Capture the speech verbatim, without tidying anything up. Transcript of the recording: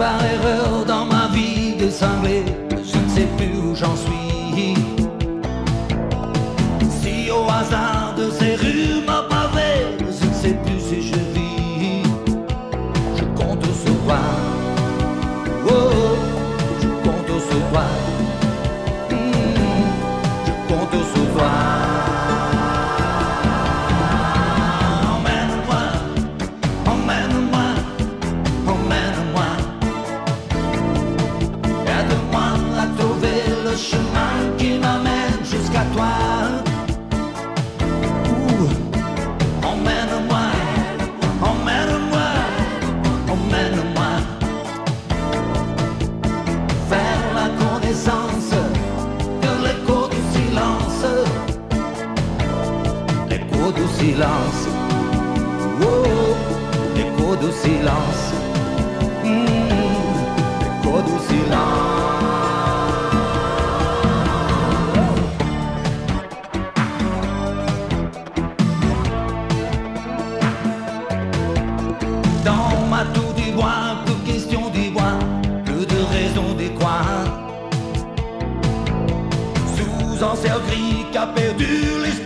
par erreur dans ma vie de cinglé, je ne sais plus où j'en suis. Si au hasard de ces rues m'a pavé, je ne sais plus si je vis. Je compte sur toi, oh, je compte sur toi, mmh, je compte sur toi. Le chemin qui m'amène jusqu'à toi. Ouh. Emmène-moi, emmène-moi, emmène-moi vers la connaissance de l'écho du silence, l'écho du silence, oh, l'écho du silence, mmh, l'écho du silence. Dans ma tour d'ivoire, plus question d'ivoire, que de raisons d'y croire. Sous un ciel gris qu'a perdu l'histoire.